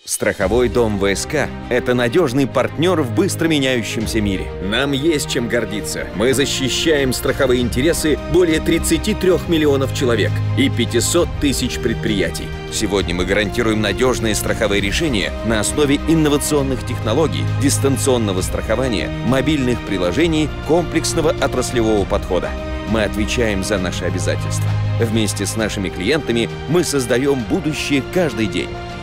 Страховой дом ВСК – это надежный партнер в быстро меняющемся мире. Нам есть чем гордиться. Мы защищаем страховые интересы более 33 миллионов человек и 500 тысяч предприятий. Сегодня мы гарантируем надежные страховые решения на основе инновационных технологий, дистанционного страхования, мобильных приложений, комплексного отраслевого подхода. Мы отвечаем за наши обязательства. Вместе с нашими клиентами мы создаем будущее каждый день.